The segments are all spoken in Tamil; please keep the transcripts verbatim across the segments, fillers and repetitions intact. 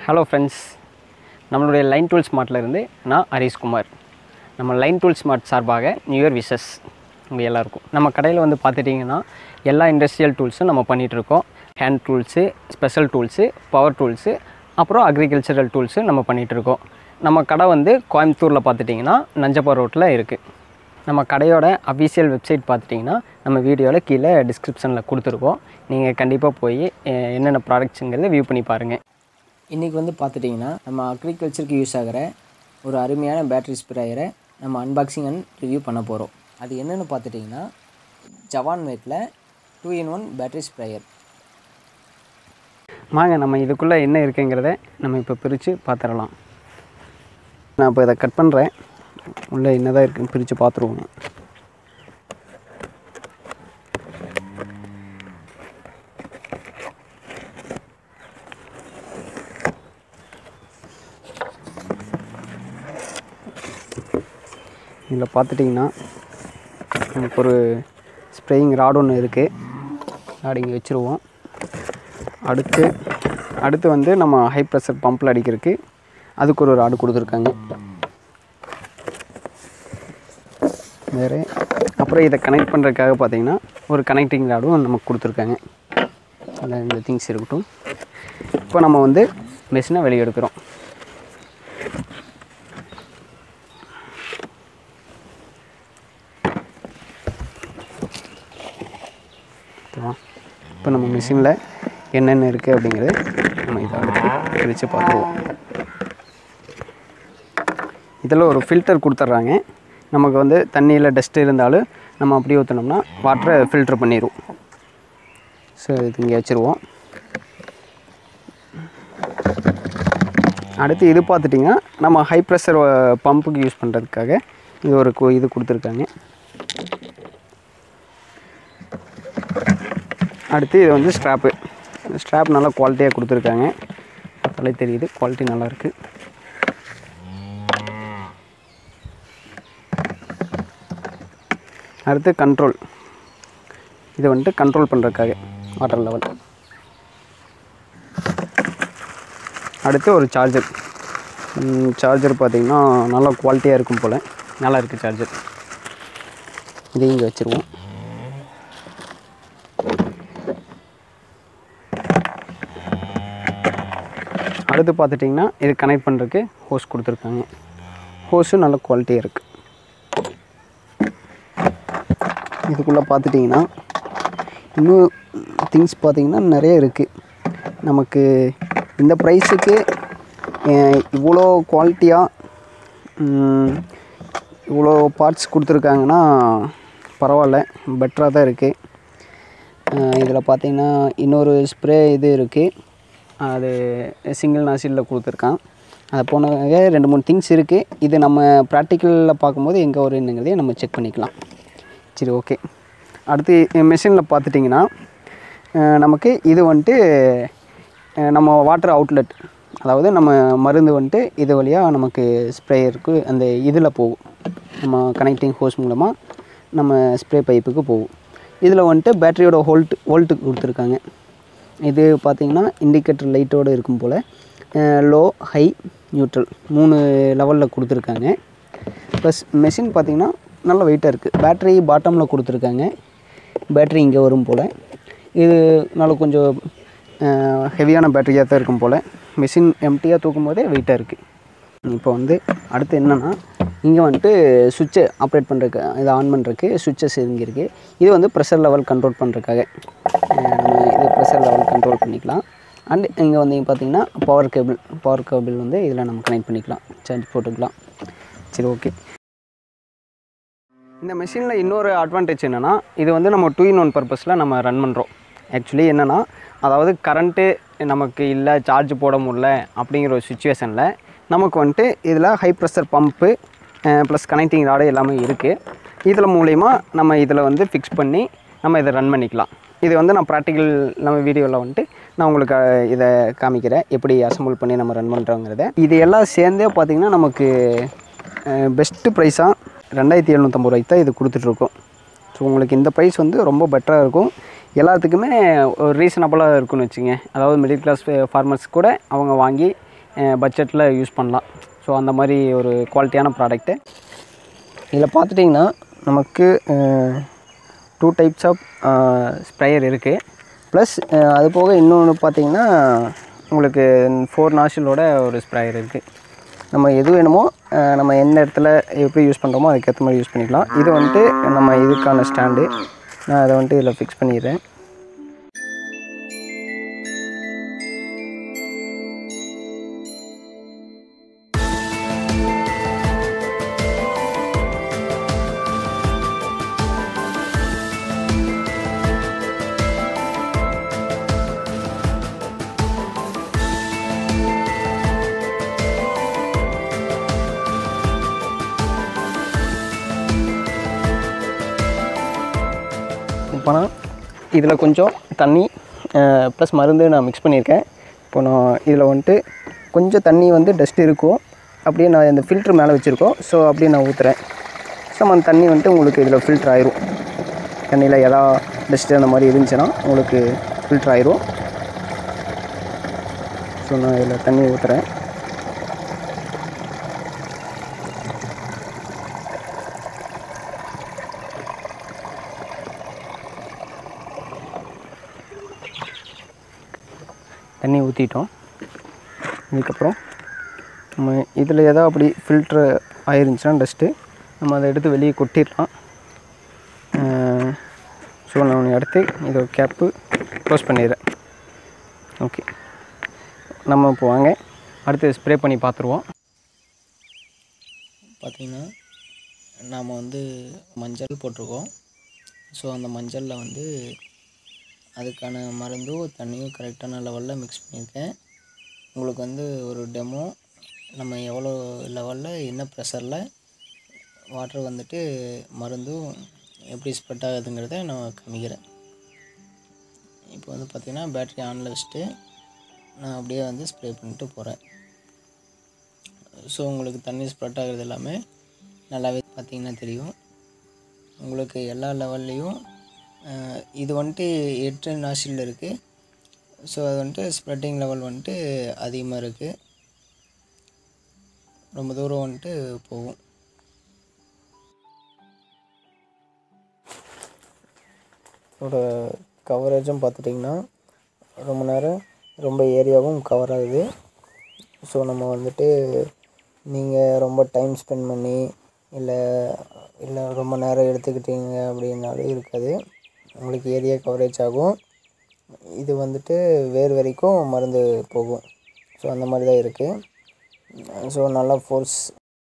ஹலோ ஃப்ரெண்ட்ஸ், நம்மளுடைய லைன் டூல் ஸ்மார்ட்டில் இருந்து நான் ஹரிஷ் குமார். நம்ம லைன் டூல் ஸ்மார்ட் சார்பாக நியூ இயர் விஷஸ் உங்கள் எல்லாருக்கும். நம்ம கடையில் வந்து பார்த்துட்டிங்கன்னா எல்லா இண்டஸ்ட்ரியல் டூல்ஸும் நம்ம பண்ணிகிட்ருக்கோம். Hand tools, special tools, power tools, அப்புறம் அக்ரிகல்ச்சரல் டூல்ஸு நம்ம பண்ணிகிட்ருக்கோம். நம்ம கடை வந்து கோயம்புத்தூரில் பார்த்துட்டிங்கன்னா நஞ்சப்பா ரோட்டில் இருக்குது. நம்ம கடையோட அஃபிஷியல் வெப்சைட் பார்த்துட்டிங்கன்னா நம்ம வீடியோவில் கீழே டிஸ்கிரிப்ஷனில் கொடுத்துருக்கோம். நீங்கள் கண்டிப்பாக போய் என்னென்ன ப்ராடக்ட்ஸுங்கிறத வியூ பண்ணி பாருங்கள். இன்றைக்கி வந்து பார்த்துட்டிங்கன்னா நம்ம அக்ரிகல்ச்சருக்கு யூஸ் ஆகிற ஒரு அருமையான பேட்ரி ஸ்ப்ரேயரை நம்ம அன்பாக்சிங் அண்ட் ரிவ்யூ பண்ண போகிறோம். அது என்னென்னு பார்த்துட்டிங்கன்னா ஜவான் மேக்கில் two in one battery sprayer. வாங்க நம்ம இதுக்குள்ளே என்ன இருக்குங்கிறத நம்ம இப்போ பிரித்து பார்த்துடலாம். நான் இப்போ இதை கட் பண்ணுறேன். உள்ளே என்ன தான் இருக்குன்னு பிரித்து பார்த்துருவோங்க. இதில் பார்த்துட்டிங்கன்னா நமக்கு ஒரு ஸ்ப்ரேயிங் ராட் ஒன்று இருக்குது. ராட் இங்கே வச்சுருவோம். அடுத்து அடுத்து வந்து நம்ம ஹை ப்ரெஷர் பம்பில் அடிக்கிறதுக்கு அதுக்கு ஒரு ராடு கொடுத்துருக்காங்க வேறு. அப்புறம் இதை கனெக்ட் பண்ணுறதுக்காக பார்த்திங்கன்னா ஒரு கனெக்டிங் ராடும் நமக்கு கொடுத்துருக்காங்க. அதில் இந்த திங்ஸ் இருக்கட்டும். இப்போ நம்ம வந்து மெஷினை வெளியே எடுக்கிறோம். இப்போ நம்ம மிஷினில் என்னென்ன இருக்குது அப்படிங்கிறது நம்ம இதை அடுத்து பிரித்து பார்த்துருவோம். இதில் ஒரு ஃபில்டர் கொடுத்துட்றாங்க. நமக்கு வந்து தண்ணியில் டஸ்ட்டு இருந்தாலும் நம்ம அப்படியே ஊற்றினோம்னா வாட்டரை ஃபில்ட்ரு பண்ணிடுவோம். ஸோ இது இங்கே வச்சுருவோம். அடுத்து இது பார்த்துட்டிங்கன்னா நம்ம ஹை ப்ரெஷர் பம்புக்கு யூஸ் பண்ணுறதுக்காக இது ஒரு இது கொடுத்துருக்காங்க. அடுத்து இது வந்து ஸ்ட்ராப்பு. ஸ்ட்ராப் நல்லா குவாலிட்டியாக கொடுத்துருக்காங்க. தலை தெரியுது, குவாலிட்டி நல்லாயிருக்கு. அடுத்து கண்ட்ரோல். இது வந்துட்டு கண்ட்ரோல் பண்ணுறதுக்காக வாட்டர் லெவல். அடுத்து ஒரு சார்ஜர். சார்ஜர் பார்த்திங்கன்னா நல்லா குவாலிட்டியாக இருக்கும் போல். நல்லா இருக்குது சார்ஜர். இதையும் இங்கே வச்சுருவோம். அடுத்து பார்த்துட்டிங்கன்னா இது கனெக்ட் பண்ணுறதுக்கு ஹோஸ் கொடுத்துருக்காங்க. ஹோஸும் நல்ல குவாலிட்டியாக இருக்குது. இதுக்குள்ளே பார்த்துட்டிங்கன்னா இன்னும் திங்ஸ் பார்த்திங்கன்னா நிறைய இருக்குது. நமக்கு இந்த ப்ரைஸுக்கு இவ்வளோ குவாலிட்டியாக இவ்வளோ பார்ட்ஸ் கொடுத்துருக்காங்கன்னா பரவாயில்ல, பெட்டராக தான் இருக்குது. இதில் பார்த்திங்கன்னா இன்னொரு ஸ்ப்ரே இது இருக்குது. அது சிங்கிள் நாசிலில் கொடுத்துருக்கான். அதை போனவே ரெண்டு மூணு திங்ஸ் இருக்குது. இது நம்ம ப்ராக்டிக்கலில் பார்க்கும்போது எங்கே வருங்கிறதையும் நம்ம செக் பண்ணிக்கலாம். சரி, ஓகே. அடுத்து மிஷினில் பார்த்துட்டிங்கன்னா நமக்கு இது வந்துட்டு நம்ம வாட்டர் அவுட்லெட், அதாவது நம்ம மருந்து வந்துட்டு இது வழியாக நமக்கு ஸ்ப்ரேயருக்கு அந்த இதில் போகும். நம்ம கனெக்டிங் ஹோஸ் மூலமாக நம்ம ஸ்ப்ரே பைப்புக்கு போகும். இதில் வந்துட்டு பேட்டரியோட வோல்ட் வோல்ட்டு கொடுத்துருக்காங்க. இது பார்த்திங்கன்னா இண்டிகேட்டர் லைட்டோடு இருக்கும் போல் லோ, ஹை, நியூட்ரல் மூணு லெவலில் கொடுத்துருக்காங்க. ப்ளஸ் மெஷின் பார்த்திங்கன்னா நல்ல வெயிட்டாக இருக்குது. பேட்ரி பாட்டமில் கொடுத்துருக்காங்க. பேட்ரி இங்கே வரும் போல். இது நல்ல கொஞ்சம் ஹெவியான பேட்டரியாக தான் இருக்கும் போல். மெஷின் எம்டியாக தூக்கும் போதே வெயிட்டாக இருக்குது. இப்போ வந்து அடுத்து என்னென்னா இங்கே வந்துட்டு சுவிட்சை ஆப்ரேட் பண்ணுறதுக்கு, இதை ஆன் பண்ணுறதுக்கு சுவிட்சஸ் இங்கே இருக்குது. இது வந்து ப்ரெஷர் லெவல் கண்ட்ரோல் பண்ணுறதுக்காக நம்ம இது ப்ரெஷர் லெவல் கண்ட்ரோல் பண்ணிக்கலாம். அண்ட் இங்கே வந்து பார்த்திங்கன்னா பவர் கேபிள் பவர் கேபிள் வந்து இதில் நம்ம கனெக்ட் பண்ணிக்கலாம், சார்ஜ் போட்டுக்கலாம். சரி, ஓகே. இந்த மெஷினில் இன்னொரு அட்வான்டேஜ் என்னென்னா இது வந்து நம்ம டூ இன் ஒன் பர்பஸில் நம்ம ரன் பண்ணுறோம். ஆக்சுவலி என்னென்னா, அதாவது கரண்ட்டு நமக்கு இல்லை, சார்ஜ் போட முடியல அப்படிங்கிற ஒரு சுச்சுவேஷனில் நமக்கு வந்துட்டு இதில் high pressure pump plus connecting rod எல்லாமே இருக்குது. இதில் மூலயமா நம்ம இதில் வந்து ஃபிக்ஸ் பண்ணி நம்ம இதை ரன் பண்ணிக்கலாம். இது வந்து நான் ப்ராக்டிக்கல் நம்ம வீடியோவில் வந்துட்டு நான் உங்களுக்கு இதை காமிக்கிறேன், எப்படி அசம்பிள் பண்ணி நம்ம ரன் பண்ணுறோங்கிறத. இது எல்லாம் சேர்ந்தே பார்த்திங்கன்னா நமக்கு பெஸ்ட்டு ப்ரைஸாக ரெண்டாயிரத்தி எழுநூற்றம்பது ரூபாய்க்கு தான் இது கொடுத்துட்ருக்கோம். ஸோ உங்களுக்கு இந்த ப்ரைஸ் வந்து ரொம்ப பெட்டராக இருக்கும். எல்லாத்துக்குமே ஒரு ரீசனபிளாக இருக்குன்னு வச்சுங்க. அதாவது மிடில் கிளாஸ் ஃபார்மர்ஸ் கூட அவங்க வாங்கி பட்ஜெட்டில் யூஸ் பண்ணலாம். ஸோ அந்த மாதிரி ஒரு குவாலிட்டியான ப்ராடக்ட்டு. இதில் பார்த்துட்டிங்கன்னா நமக்கு டூ டைப்ஸ் ஆஃப் ஸ்ப்ரேயர் இருக்குது. ப்ளஸ் அது போக இன்னொன்று பார்த்திங்கன்னா உங்களுக்கு ஃபோர் நாசிலோட ஒரு ஸ்ப்ரேயர் இருக்குது. நம்ம எது வேணுமோ நம்ம எந்த இடத்துல எப்படி யூஸ் பண்ணுறோமோ அதுக்கேற்ற மாதிரி யூஸ் பண்ணிக்கலாம். இது வந்துட்டு நம்ம இதுக்கான ஸ்டாண்டு. நான் அதை வந்துட்டு இதில் ஃபிக்ஸ் பண்ணிடுறேன். இப்போ நான் இதில் கொஞ்சம் தண்ணி ப்ளஸ் மருந்து நான் மிக்ஸ் பண்ணியிருக்கேன். இப்போ நான் இதில் வந்துட்டு கொஞ்சம் தண்ணி வந்து டஸ்ட் இருக்கும், அப்படியே நான் இந்த ஃபில்ட்ரு மேலே வச்சுருக்கோம். ஸோ அப்படியே நான் ஊற்றுறேன். ஸோ அந்த தண்ணி வந்துட்டு உங்களுக்கு இதில் ஃபில்ட்ரு ஆயிரும். தண்ணியில் எதா டஸ்ட்டு அந்த மாதிரி இருந்துச்சுன்னா உங்களுக்கு ஃபில்ட்ரு ஆயிரும். ஸோ நான் இதில் தண்ணி ஊற்றுறேன். தண்ணி ஊற்றிட்டோம். இதுக்கப்புறம் நம்ம இதில் எதாவது அப்படி ஃபில்ட்ரு ஆயிருந்துச்சுன்னா டஸ்ட்டு நம்ம அதை எடுத்து வெளியே கொட்டிடலாம். ஸோ நான் எடுத்து இதை கேப்பு க்ளோஸ் பண்ணிடுறேன். ஓகே, நம்ம இப்போ வாங்க அடுத்து ஸ்ப்ரே பண்ணி பார்த்துருவோம். பார்த்திங்கன்னா நாம் வந்து மஞ்சள் போட்டிருக்கோம். ஸோ அந்த மஞ்சளில் வந்து அதுக்கான மருந்தும் தண்ணியும் கரெக்டான லெவலில் மிக்ஸ் பண்ணியிருக்கேன். உங்களுக்கு வந்து ஒரு டெமோ நம்ம எவ்வளோ லெவலில் என்ன ப்ரெஷரில் வாட்டர் வந்துட்டு மருந்தும் எப்படி ஸ்ப்ரெட் ஆகுதுங்கிறத நான் காமிக்கிறேன். இப்போ வந்து பார்த்திங்கன்னா பேட்ரி ஆனில் வச்சுட்டு நான் அப்படியே வந்து ஸ்ப்ரே பண்ணிட்டு போகிறேன். ஸோ உங்களுக்கு தண்ணி ஸ்ப்ரெட் ஆகிறது எல்லாமே நல்லாவே பார்த்திங்கன்னா தெரியும். உங்களுக்கு எல்லா லெவல்லையும் இது வந்துட்டு எட்டு நாசில் இருக்குது. ஸோ அது வந்துட்டு ஸ்ப்ரெட்டிங் லெவல் வந்துட்டு அதிகமாக இருக்குது, ரொம்ப தூரம் வந்துட்டு போகும். இதோட கவரேஜும் பார்த்துட்டிங்கன்னா ரொம்ப நேரம் ரொம்ப ஏரியாவும் கவர் ஆகுது. ஸோ நம்ம வந்துட்டு நீங்கள் ரொம்ப டைம் ஸ்பெண்ட் பண்ணி இல்லை இல்லை ரொம்ப நேரம் எடுத்துக்கிட்டீங்க அப்படின்னாலும் இருக்காது, உங்களுக்கு ஏரியா கவரேஜ் ஆகும். இது வந்துட்டு வேறு வரைக்கும் மருந்து போகும். ஸோ அந்த மாதிரி தான் இருக்குது. ஸோ நல்லா ஃபோர்ஸ்,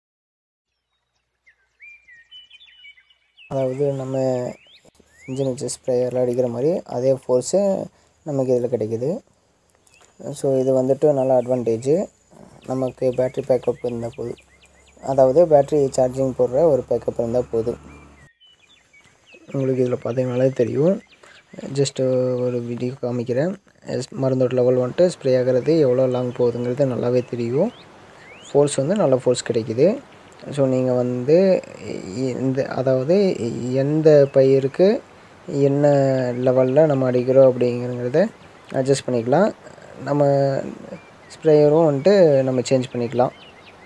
அதாவது நம்ம இன்ஜின் வச்சு ஸ்ப்ரேயரில் அடிக்கிற மாதிரி அதே ஃபோர்ஸு நமக்கு இதில் கிடைக்கிது. ஸோ இது வந்துட்டு நல்ல அட்வான்டேஜு. நமக்கு பேட்ரி பேக்கப் இருந்தால் போதும், அதாவது பேட்ரி சார்ஜிங் போடுற ஒரு பேக்கப் இருந்தால் போதும். உங்களுக்கு இதில் பார்த்தீங்கனாலே தெரியும். ஜஸ்ட்டு ஒரு வீடியோ காமிக்கிறேன். மருந்தோட லெவல் வந்துட்டு ஸ்ப்ரே ஆகிறது எவ்வளோ லாங் போகுதுங்கிறது நல்லாவே தெரியும். ஃபோர்ஸ் வந்து நல்ல ஃபோர்ஸ் கிடைக்கிது. ஸோ நீங்கள் வந்து இந்த அதாவது எந்த பயிருக்கு என்ன லெவலில் நம்ம அடிக்கிறோம் அப்படிங்கிறத அட்ஜஸ்ட் பண்ணிக்கலாம். நம்ம ஸ்ப்ரேயரும் வந்துட்டு நம்ம சேஞ்ச் பண்ணிக்கலாம்.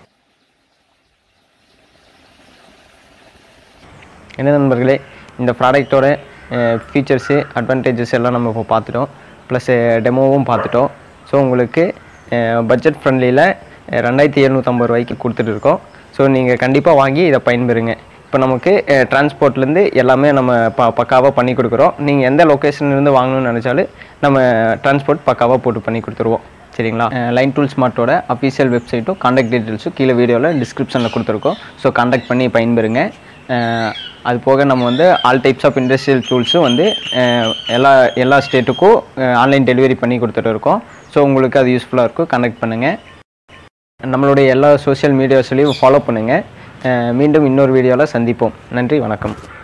என்ன நண்பர்களே, இந்த ப்ராடக்டோட ஃபீச்சர்ஸு அட்வான்டேஜஸ் எல்லாம் நம்ம இப்போ பார்த்துட்டோம். ப்ளஸ் டெமோவும் பார்த்துட்டோம். ஸோ உங்களுக்கு பட்ஜெட் ஃப்ரெண்ட்லியில் ரெண்டாயிரத்தி எழுநூற்றம்பது ரூபாய்க்கு கொடுத்துட்ருக்கோம். ஸோ நீங்கள் கண்டிப்பாக வாங்கி இதை பயன்பெறுங்க. இப்போ நமக்கு டிரான்ஸ்போர்ட்லேருந்து எல்லாமே நம்ம ப பக்காவாக பண்ணி கொடுக்குறோம். நீங்கள் எந்த லொக்கேஷன்லேருந்து வாங்கணும்னு நினச்சாலும் நம்ம டிரான்ஸ்போர்ட் பக்காவாக போட்டு பண்ணி கொடுத்துருவோம். சரிங்களா? லைன் டூல் ஸ்மார்ட்டோட அஃபீஷியல் வெப்சைட்டும் காண்டாக்ட் டீட்டெயில்ஸும் கீழே வீடியோவில் டிஸ்கிரிப்ஷனில் கொடுத்துருக்கோம். ஸோ காண்டாக்ட் பண்ணி பயன்பெறுங்க. அது போக நம்ம வந்து ஆல் டைப்ஸ் ஆஃப் இண்டஸ்ட்ரியல் டூல்ஸும் வந்து எல்லா எல்லா ஸ்டேட்டுக்கும் ஆன்லைன் டெலிவரி பண்ணி கொடுத்துட்டு இருக்கோம். ஸோ உங்களுக்கு அது யூஸ்ஃபுல்லாக இருக்கும். காண்டாக்ட் பண்ணுங்கள். நம்மளுடைய எல்லா சோஷியல் மீடியாஸ்லையும் ஃபாலோ பண்ணுங்கள். மீண்டும் இன்னொரு வீடியோவில் சந்திப்போம். நன்றி, வணக்கம்.